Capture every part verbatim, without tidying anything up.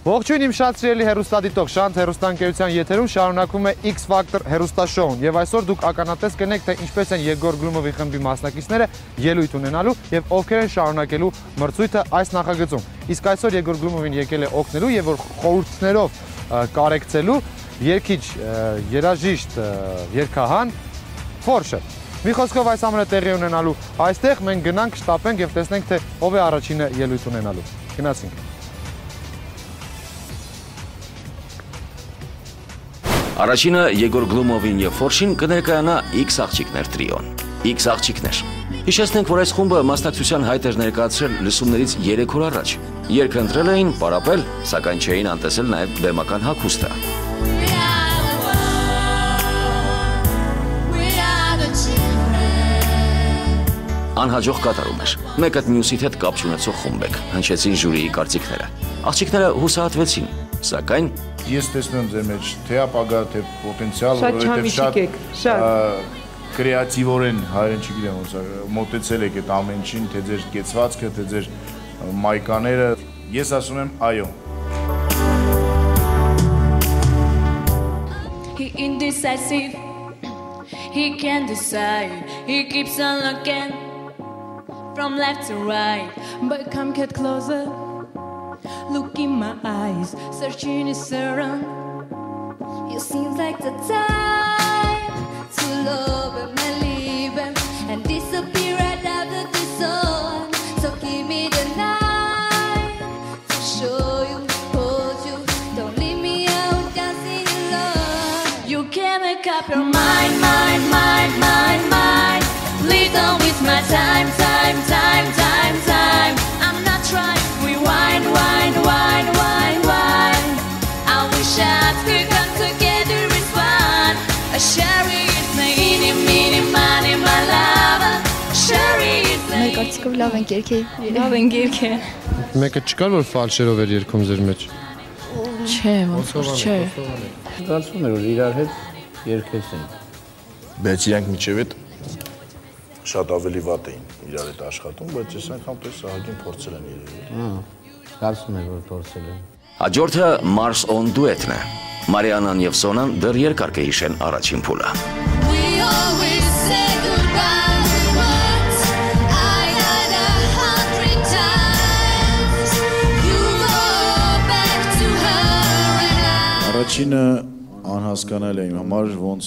Ողջույն իմ շատ սիրելի հեռուստադիտող, Շանթ հեռուստաընկերության եթերում շարունակվում է X Factor հեռուստաշոուն եւ այսօր դուք ականատես կնեք թե ինչպես են Եգոր Գլումովի խմբի մասնակիցները ելույթ ունենալու եւ ովքեր են շարունակելու մրցույթը այս նախագծում։ Իսկ այսօր Եգոր Գլումովին եկել է օգնելու եւ որ խորհուրդներով կարեկցելու երգիչ, երաժիշտ, երգահան Ֆորշը։ Մի խոսքով այս ամենը տեղի ունենալու այստեղ մենք գնանք, շտապենք եւ տեսնենք թե ով է առաջինը ելույթ ունենալու։ Գնացինք։ Առաջինը Եգոր Գլումովին եւ Ֆորշին կներկայանա X աղջիկներ տրիոն։ X աղջիկներ։ Հիշեցնենք, որ այս խումբը մասնակցության հայտ էր ներկայացրել լսումներից երեք օր առաջ։ Երգը ընտրել էին պարապել, սակայն չէին անտեսել նաեւ բեմական հագուստը։ Անհաջող կատարում էր։ Մեկը մյուսի հետ կապ չունեցող խումբ եք, հնչեցին ժյուրիի կարծիքները։ Աղջիկները հուսահատվեցին, սակայն ես տեսնում եմ ձեր մեջ թե ապագա, թե պոտենցիալ, որովհետև շատ կրեատիվորեն, հայերեն չգիտեմ ոնց է, մոտեցել եք այդ ամեն ինչին, թե ձեր կեցվածքը, թե ձեր մայկաները, ես ասում եմ այո։ He indecisive, he can't decide, he keeps on looking from left to right, but come get closer. Look in my eyes, searching is around. You seem like the time to love him and leave him and disappear right after the sun. So give me the night to show you, hold you. Don't leave me out dancing alone. You can make up your mind, mind, mind, mind, mind. Please don't waste my time, time, time, time, time. I'm not trying. Rewind, wind, wind, wind, wind. I wish I could come together as one. A sherry is my eeny, meeny, money, my lover. Sherry is my. Մենք արդյոք լավ ենք երկի։ Լավ ենք երկի։ Մեկը չկար որ ֆալշերով էր երգում ձեր մեջ։ Չէ, ոնց որ չէ։ Զգացում էր որ իրար հետ երգեցին։ Բայց իրանք միջև այդ շատ ավելի վատ էին իրար հետ աշխատում, բայց ես անգամ տես ահագին փորձել են երևի։ Հա, զգացում եմ որ փորձել են։ Հաջորդը Mars on duet-ն է։ Մարիանան եւ Սոնան դեռ երկար կհիշեն առաջին փուլը։ Առաջինը անհասկանալի է իմ համար ոնց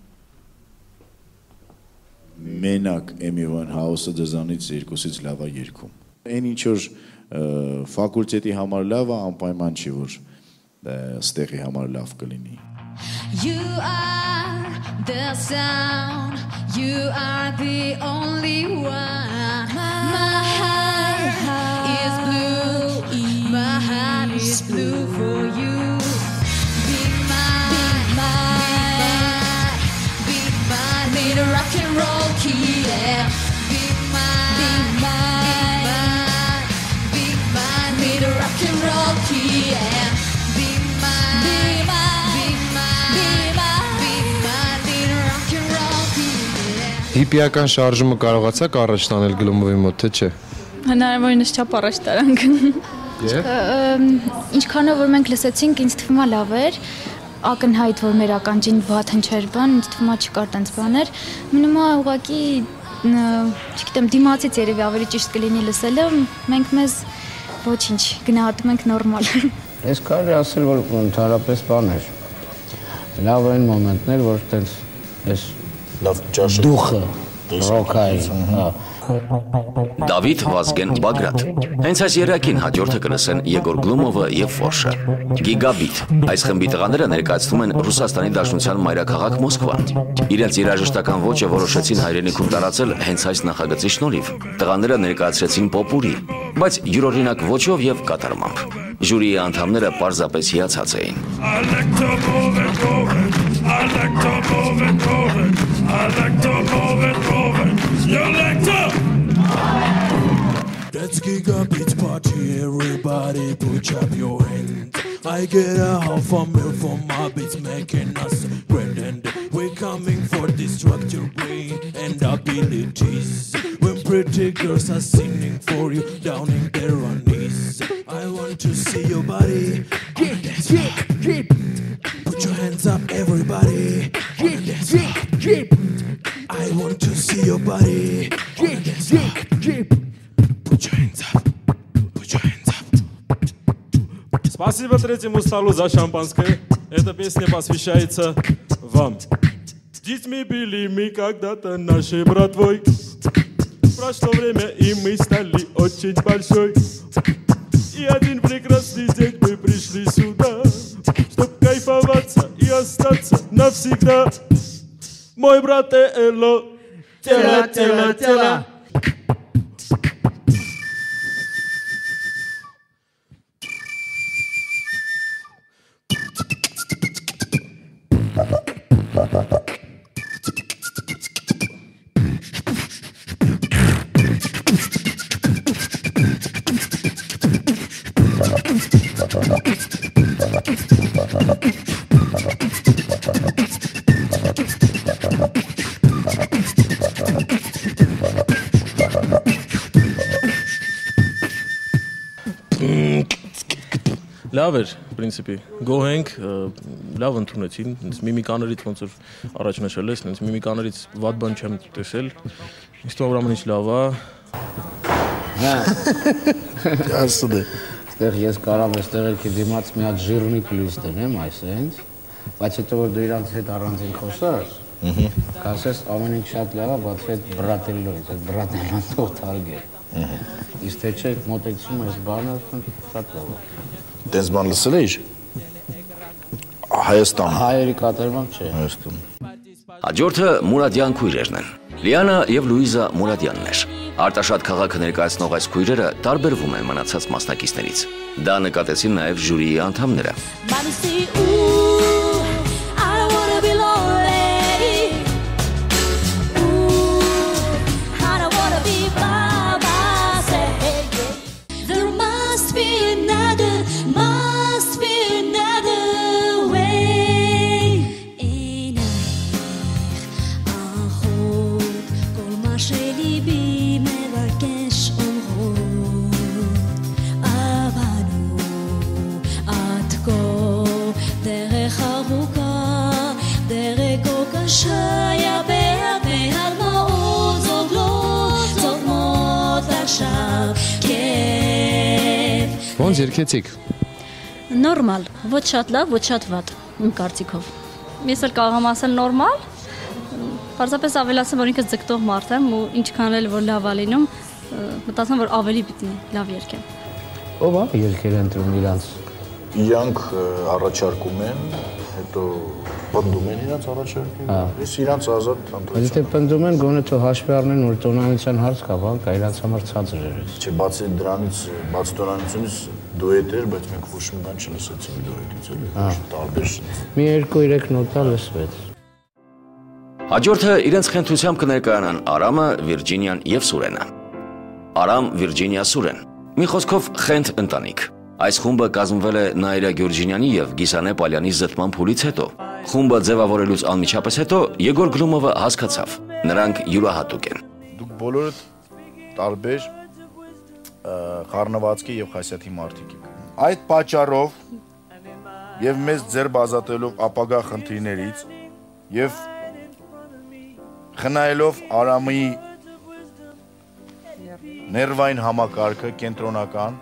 մենակ Amy Winehouse-ը դզանից երկուսից լավ է երգում։ Այն ինչ որ ֆակուլտետի համար լավ է, անպայման չի որ ստեղի համար լավ կլինի։ You are the sound, you are the only one. My heart is blue, my heart is blue for you. Be mine, be mine, be mine, be the rock and roll key, yeah. Be mine, be mine, be mine, be the rock and roll key, yeah. Be mine, be mine, be mine, be mine, be mine, be the rock and roll key, yeah. Հիպիական շարժումը կարողացաք առաջ տանել Գլումովի մոտ, թե չէ։ Հնարավորինս չափ առաջ տարանք։ Ինչքանով որ մենք լսեցինք, ինձ թվում է լավ էր։ Ակնհայտ որ մեր ականջին վատ հնչեր բան, ինձ թվում է չկար տենց բաներ։ Մնում է ուղղակի, չգիտեմ, դիմացից երևի ավելի ճիշտ կլինի լսելը, մենք մեզ ոչինչ գնահատում ենք նորմալ։ Ես կարելի ասել որ ընդհանրապես բան էր։ Լավ այն մոմենտներ, որ տենց ես լավ ճաշը դուխը ռոքայի, հա։ Դավիթ Վազգեն Բագրատ։ Հենց այս երակին հաջորդը կլսեն Եգոր Գլումովը եւ Ֆորշը։ Գիգաբիթ։ Այս խմբի տղաները ներկայացնում են Ռուսաստանի Դաշնության մայրաքաղաք Մոսկվան։ Իրենց երաժշտական ոճը որոշեցին հայրենիքում տարածել հենց այս նախագծի շնորհիվ։ Տղաները ներկայացրեցին պոպուրի, բայց յուրօրինակ ոճով եւ կատարմամբ։ Ժյուրիի անդամները պարզապես հիացած էին։ Let's kick a beat party, everybody put up your hands. I get a half a meal for my beats making us brilliant. We're coming for destruct your brain and abilities. When pretty girls are singing for you, downing their on knees. I want to see your body. Get, get, get. Put your hands up, everybody. Get, get, get. I want to see your body. Get, get, get. Put your hands up. Put your hands up. Спасибо третьему столу за шампанское. Эта песня посвящается вам. Детьми были мы когда-то нашей братвой. Прошло время, и мы стали очень большой. И один прекрасный день мы пришли сюда, чтоб кайфоваться и остаться навсегда. Мой брат Эло, тела, тела, тела. Լավ էր, պրինցիպի, գոհենք, լավ ընդունեցին, միմիկաներից ոնց որ առաջ նշել ես, միմիկաներից վատ բան չեմ տեսել, ինձ թվում ուրեմն ինչ լավ է։ Հա։ Ասում եմ, այստեղ ես կարամ այստեղ ելքի դիմաց մի հատ ժիրնի պլյուս դնեմ, այսինքն, բայց հետո որ դու իրանց հետ առանձին խոսես, կասես ամեն ինչ շատ լավ է, բայց այդ բրատելլոից, այդ բրատելլոն թող թարգել։ Իսկ թե չէ մոտեցում այս բանը շատ լավ է։ Դες բան լսել էիր Հայաստան հայերի կատարման չէ Հայաստան Հաջորդը Մուրադյան քույրերն են Լիանա եւ Լուիզա Մուրադյաններ Արտաշատ քաղաքը ներկայացնող այս քույրերը տարբերվում են մնացած մասնակիցներից Դա նկատեցին նաեւ ժյուրիի անդամները Ոնց երգեցիք։ Նորմալ, ոչ շատ լավ, ոչ շատ վատ, իմ կարծիքով։ Ես էլ կարող եմ ասել նորմալ, պարզապես ավելացեմ, որ ինքս ձգտող մարդ եմ ու ինչքան էլ որ լավ է լինում, մտածում որ ավելի պիտի լավ երգեմ։ Ո՞վ է երգեր ընտրում իրանց։ Իրանք առաջարկում են, հետո պնդում են իրանց առաջարկում։ Ես իրանց ազատ ընտրություն։ Եթե պնդում են, գոնե թող հաշվի առնեն, որ տոնայնության հարց կա, բան կա, իրանց համար ցածր էր։ Չէ, բացի դրանից, բաց տոնայնությունից դուետ էր, բայց մենք ոչ մի բան չլսեցինք դուետից, էլի, տարբեր։ Մի երկու երեք նոտա լսվեց։ Հաջորդը իրենց խնդրությամբ կներկայանան Արամը, Վիրջինիան եւ Սուրենը։ Արամ, Վիրջինիա, Սուրեն։ Մի խոսքով խենթ ընտանիք։ Այս խումբը կազմվել է Նաիրա Գյուրջինյանի եւ Գիսանե Պալյանի զտման փուլից հետո։ Խումբը ձևավորելուց անմիջապես հետո Եգոր Գլումովը հասկացավ, նրանք յուրահատուկ են։ Դուք բոլորդ տարբեր խառնվածքի եւ խասյաթի մարդիկ եք։ Այդ պատճառով եւ մեզ ձեր բազատելով ապագա խնդիրներից եւ խնայելով Արամի ներվային համակարգը կենտրոնական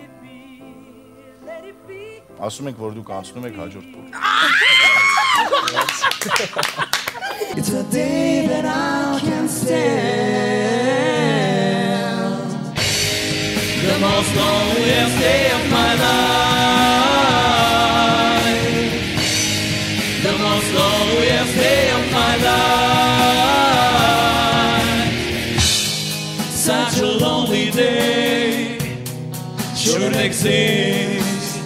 ասում եք, որ դուք անցնում եք հաջորդ փուլ։ It's a day that I can stand The most loneliest day of my life The most loneliest day of my life Such a lonely day Shouldn't exist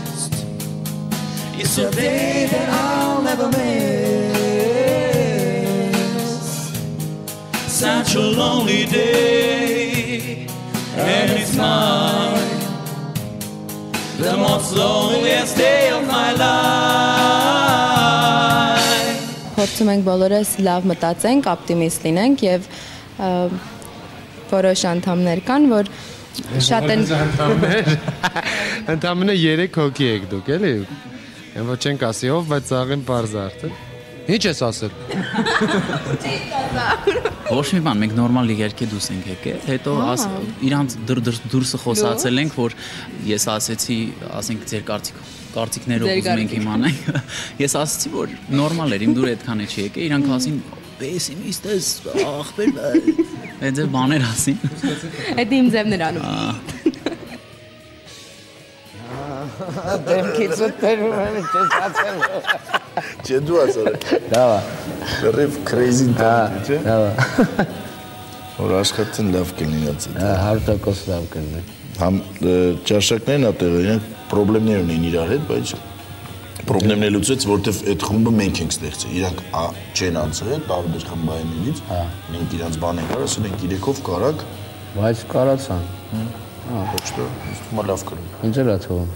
It's a day that I'll never miss Such a lonely day And it's mine The most loneliest day of my life Փորձում մենք բոլորս լավ մտածենք, օպտիմիստ լինենք եւ որոշ անդամներ կան, որ շատ են ընդամենը երեք հոգի եք դուք, էլի։ Եմ ոչ չենք ասի ով, բայց ծաղին պարզ արդեն։ Ինչ ես ասել։ Ոչ մի բան, մենք նորմալ երկե դուրս ենք եկել, հետո իրանց դուրսը խոսացել ենք, որ ես ասեցի, ասենք ձեր կարծիքով կարծիքներով ուզում ենք իմանալ։ Ես ասացի, որ նորմալ էր, իմ դուրը այդքան է չի եկել, իրանք ասին պեսիմիստ ես, ախպեր, այդ ձև բաներ ասին։ Այդ իմ ձևն էր անում։ Դեմքից ուտերում եմ չես ասել։ Չէ դու ասել։ Լավ։ Ռիվ crazy տան, չէ։ Լավ։ Որ աշխատեն լավ կլինի այդ։ հարյուր տոկոս լավ կլինի։ Համ ճաշակներն ատեղը իրենք խնդիրներ ունեն իրար հետ, բայց խնդիրները լուծեց, որովհետև այդ խումբը մենք ենք ստեղծել։ Իրանք չեն անցել տարբեր խմբայիններից։ Մենք իրանց բան ենք արել, ասել ենք իրեքով կարակ, բայց կարացան։ Հա, ոչ թե, ինձ թվում է լավ կլինի։ Ինչ էր աթվում։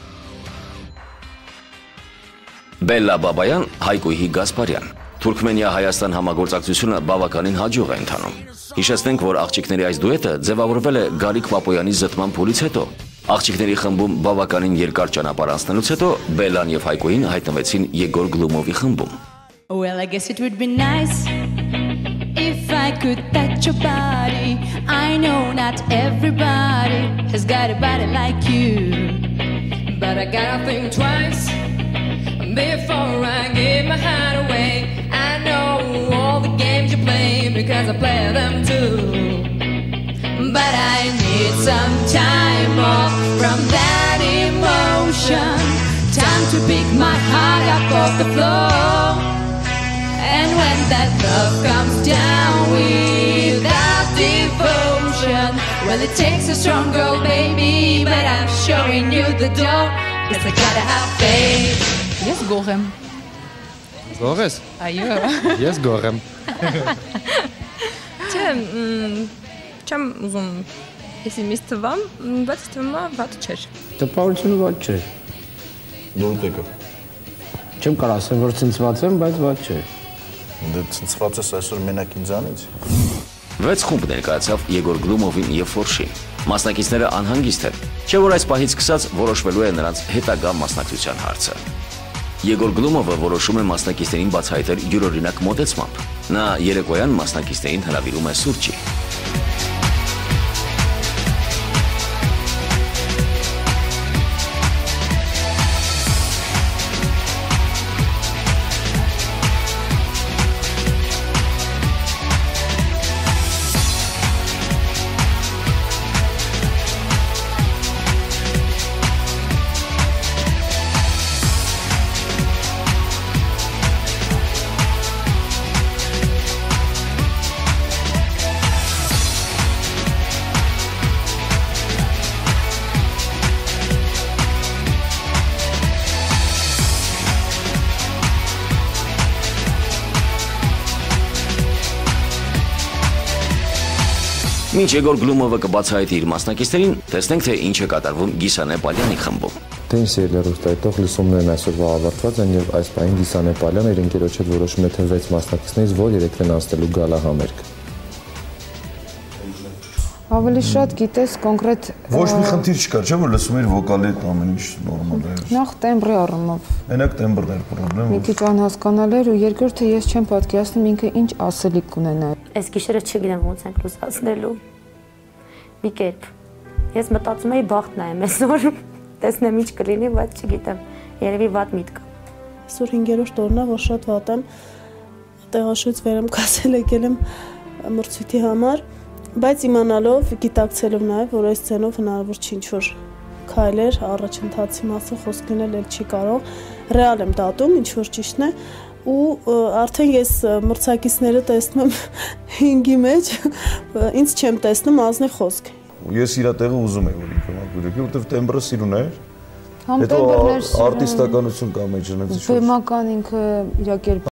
Բելլա Բաբայան, Հայկույհի Գասպարյան։ Թուրքմենիա Հայաստան համագործակցությունը բավականին հաջող է ընթանում։ Հիշեցնենք, որ աղջիկների այս դուետը ձևավորվել է Գարիկ Պապոյանի զտման փուլից հետո։ Աղջիկների խմբում բավականին երկար ճանապարհ անցնելուց հետո Բելլան եւ Հայկույին հայտնվեցին Եգոր Գլումովի խմբում։ Well, I guess it would be nice if I could touch your body. I know not everybody has got a body like you, but I gotta think twice before I give my heart away. I know all the games you play because I play them too, but I need some time off from that emotion. Time to pick my heart up off the floor. And when that love comes down without devotion, well, it takes a strong girl, baby, but I'm showing you the door. Guess I gotta have faith. Ես գող եմ։ Գող ես։ Այո։ Ես գող եմ։ Չէ, չեմ ուզում պեսիմիստ թվամ, բայց թվում է վատ չէր։ Տպավորությունը վատ չէր։ Դու դեկը։ Չեմ կարող ասել, որ ցնցված եմ, բայց վատ չէր։ Դե ցնցված ես այսօր մենակ ինձանից։ Վեց խումբ ներկայացավ Եգոր Գլումովին եւ Ֆորշին։ Մասնակիցները անհանգիստ են, չէ՞ որ այս պահից սկսած որոշվելու է նրանց հետագա մասնակցության հարցը։ Եգոր Գլումովը որոշում է մասնակիցներին բացահայտել յուրօրինակ մոտեցմամբ։ Նա երեկոյան մասնակիցներին հրավիրում է սուրճի։ Մինչ Եգոր Գլումովը կբացահայտի իր մասնակիցներին, տեսնենք թե ինչ է կատարվում Գիսանե Պալյանի խմբում։ Տենսիել հեռուստայտող լսումներն այսօրվա ավարտված են եւ այս պահին Գիսանե Պալյանը իր ընկերոջ հետ որոշում է թե վեց մասնակիցներից որ երեքն անցնելու գալա համերգ։ Ավելի շատ գիտես կոնկրետ Ոչ մի խնդիր չկար, չէ՞ որ լսում էր վոկալի ամեն ինչ նորմալ էր։ Նախ տեմբրի առումով։ Մենակ տեմբրն էր խնդրեմ։ Մի քիչ անհասկանալի էր ու երկրորդը ես չեմ պատկերացնում ինքը ինչ ասելիք կունենա։ Այս գիշերը չգիտեմ ոնց ենք լուսացնելու։ Մի կերպ։ Ես մտածում էի բախտ նայեմ այսօր, տեսնեմ ինչ կլինի, բայց չգիտեմ։ Երևի վատ միտք կա։ Այսօր հինգերորդ օրն է, որ շատ վատ եմ։ Տեղաշուց վեր եմ կասել եկել եմ մրցույթի համար, բայց իմանալով, գիտակցելով նաև, որ այս ցենով հնարավոր չի ինչ-որ քայլեր, առաջընթացի մասին խոսք լինել էլ չի կարող։ Ռեալ եմ դատում, ինչ-որ ճիշտն է, ու արդեն ես մրցակիցները տեսնում եմ հինգի մեջ, ինձ չեմ տեսնում ազնիվ խոսք։ Ես իր տեղը ուզում եմ, որ ինքը մակուրեկի, որտեվ տեմբրը սիրուն էր։ Հետո արտիստականություն կա մեջ, բեմական ինքը իր կերպ